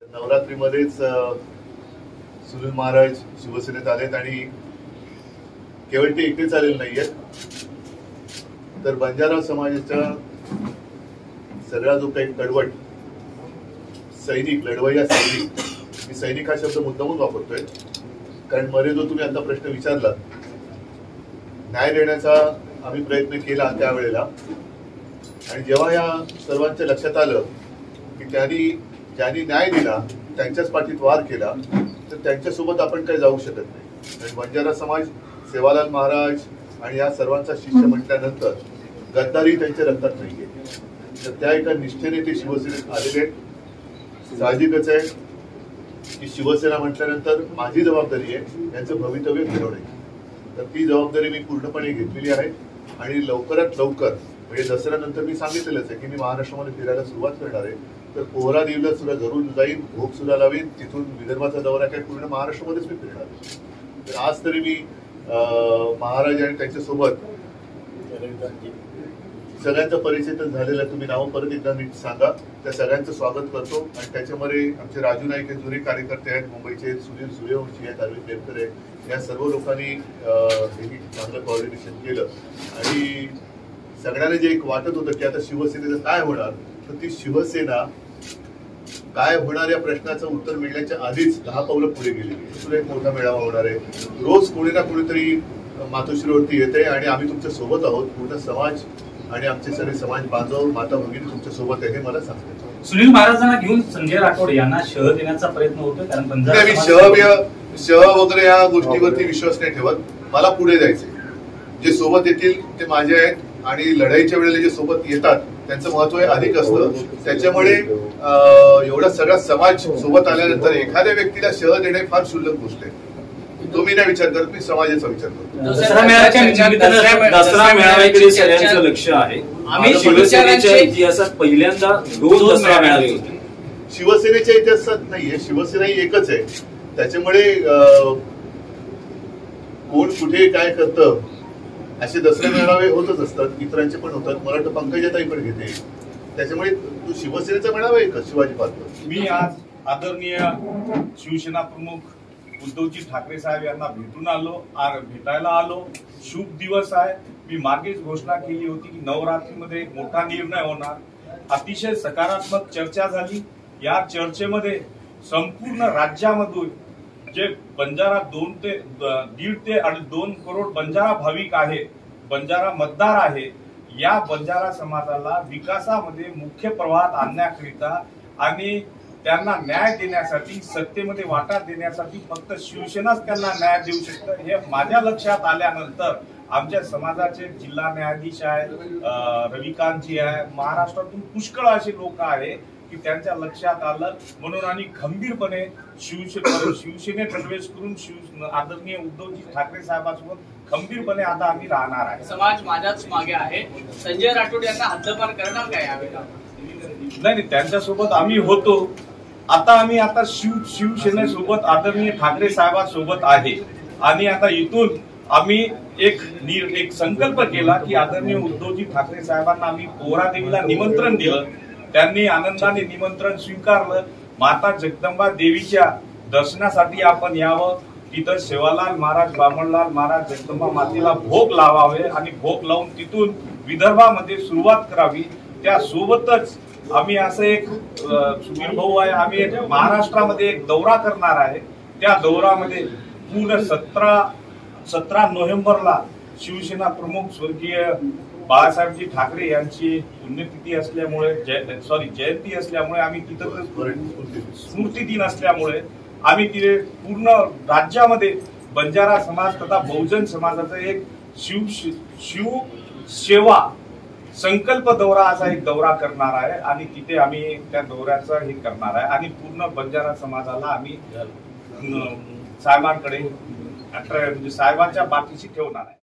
नवरात्रीमध्येच सुनील महाराज शिवसेनेत आलेत आणि केवळ ते एकटेच आलेले नाहीयेत, तर बंजारा समाजाच्या सगळा जो काही कडवट सैनिक, लढवय्या सैनिक, मी सैनिक हा शब्द मुद्दामून वापरतोय कारण मध्ये जो तुम्ही आता प्रश्न विचारला, न्याय देण्याचा आम्ही प्रयत्न केला त्यावेळेला, आणि जेव्हा या सर्वांच्या लक्षात आलं की ज्यांनी न्याय दिला त्यांच्याच पाठीत वार केला, तर त्यांच्यासोबत आपण काही जाऊ शकत नाही. आणि बंजारा समाज सेवालाल महाराज आणि या सर्वांचा शिष्य म्हटल्यानंतर गद्दारी त्यांच्या रक्तात नाहीये, तर त्या एका निष्ठेने ते शिवसेनेत आलेले आहेत. साहजिकच आहे की शिवसेना म्हटल्यानंतर माझी जबाबदारी आहे यांचं भवितव्य घडवणे, तर ती जबाबदारी मी पूर्णपणे घेतलेली आहे. आणि लवकरात लवकर म्हणजे दसऱ्यानंतर मी सांगितलेलंच आहे की मी महाराष्ट्रामध्ये फिरायला सुरुवात करणार आहे, तर पोहरा देवीला सुद्धा जरूर जाईन, भोग सुद्धा लावीन, तिथून विदर्भाचा दौरा काय पूर्ण महाराष्ट्रामध्येच मी फिरणार आहे. तर आज तरी मी महाराज आणि त्यांच्यासोबत सगळ्यांचा परिचय तर झालेला, तुम्ही नाव परत एकदा नीट सांगा, त्या सगळ्यांचं स्वागत करतो. आणि त्याच्यामध्ये आमचे राजू नाईक हे जुने कार्यकर्ते आहेत, मुंबईचे सुनील सूर्यवंशी आहेत, अरविंद देवकर आहे, या सर्व लोकांनी चांगलं कोऑर्डिनेशन केलं. आणि सगळ्यांना जे एक वाटत होतं की आता शिवसेनेचं काय होणार, तर ती शिवसेना काय होणार या प्रश्नाचं उत्तर मिळण्याच्या आधीच 10 पावलं पुढे गेलेली. सुद्धा एक मोठा मेळावा होणार आहे, रोज कोणी ना कोणीतरी मातोश्रीवरती येते आणि आम्ही तुमच्या सोबत आहोत. पूर्ण समाज आणि आमचे सगळे समाज बांधव, माता भगिनी तुमच्या सोबत आहे हे मला सांगते. सुनील महाराजांना घेऊन संजय राठोड यांना शह देण्याचा प्रयत्न होतो, कारण शह वगैरे या गोष्टीवरती विश्वास नाही ठेवत. मला पुढे जायचे, जे सोबत येतील ते माझे आहेत, आणि लढाईच्या वेळेला जे सोबत येतात त्यांचं महत्व अधिक असतं. त्याच्यामुळे एवढा सगळा समाज सोबत आल्यानंतर एखाद्या व्यक्तीला शह देणे फार क्षुल्लक गोष्ट आहे. तो मी नाही विचार करत, मी समाजाचा विचार करतो. दसरा मेळाव्याकडे सगळ्यांचं लक्ष आहे. आम्ही शिवसेनेच्या इतिहासात पहिल्यांदा 2 दसरा मेळावे होते. शिवसेनेच्या इतिहासात नाहीये, शिवसेना ही एकच आहे. त्याच्यामुळे कोण कुठे काय करतं असे दसरा मेळावे होतच असतात, इतरांचे पण होतात. मला वाटतं पंकजाताई पण घेते. त्याच्यामुळे तो शिवसेनेचा मेळावा आहे का शिवाजी पार्क. मी आज आदरणीय शिवसेना प्रमुख उद्धवजी ठाकरे साहेब यांना भेटायला आलो. शुभ दिवस आहे. मी मागेच घोषणा केली होती की नवरात्रीमध्ये एक मोठा निर्णय होणार. अतिशय सकारात्मक चर्चा झाली. या चर्चेमध्ये संपूर्ण राज्यामधून जे बंजारा 1.5 ते 2 करोड बंजारा भाविक आहे, बंजारा मतदार आहे, या बंजारा समाजाला विकासामध्ये मुख्य प्रवाहात आणण्याकरिता आणि त्यांना न्याय देण्यासाठी, सत्तेमध्ये वाटा देण्यासाठी फक्त शिवसेनाच त्यांना न्याय देऊ शकतं हे माझ्या लक्षात आल्यानंतर आमच्या समाजाचे जिल्हा न्यायाधीश आहे, रविकांतजी आहे, महाराष्ट्रातून पुष्कळ असे लोक आहे की त्यांच्या लक्षात आलं. म्हणून आणि खंबीरपणे शिवसेनेत प्रवेश करून आदरणीय उद्धवजी ठाकरे साहेबांसोबत खंबीरपणे आता आम्ही राहणार आहे. समाज माझ्याच मागे आहे. संजय राठोड यांना हद्दपार करणार काय यावेळेला? नाही, त्यांच्यासोबत आम्ही होतो. आम्ही शिवसेनेसोबत आदरणीय ठाकरे साहेबांसोबत आहे. आणि आता इथून आम्ही एक संकल्प केला की आदरणीय उद्धवजी ठाकरे साहेबांना आम्ही पोहरा देवीला निमंत्रण दिलं. त्यांनी आनंदाने निमंत्रण स्वीकारलं. माता जगदंबा देवीच्या दर्शनासाठी आपण यावं. तिथं सेवालाल महाराज, बामणलाल महाराज, जगदंबा मातेला भोग लावावे आणि भोग लावून तिथून विदर्भामध्ये सुरुवात करावी. त्यासोबतच आम्ही असं एक सुनील भाऊ आहे, आम्ही महाराष्ट्रामध्ये एक दौरा करणार आहे. त्या दौऱ्यामध्ये पूर्ण 17 नोव्हेंबरला शिवसेना प्रमुख स्वर्गीय बाळासाहेबजी ठाकरे यांची पुण्यतिथी असल्यामुळे, जयंती असल्यामुळे आम्ही तिथं स्मृती दिन असल्यामुळे आम्ही तिथे पूर्ण राज्यामध्ये बंजारा समाज तथा बहुजन समाजाचा एक शिव सेवा संकल्प दौरा असा एक दौरा करणार आहे. आणि तिथे आम्ही त्या दौऱ्याचं हे करणार आहे आणि पूर्ण बंजारा समाजाला आम्ही साहेबांकडे म्हणजे साहेबांच्या पाठीशी ठेवणार आहे.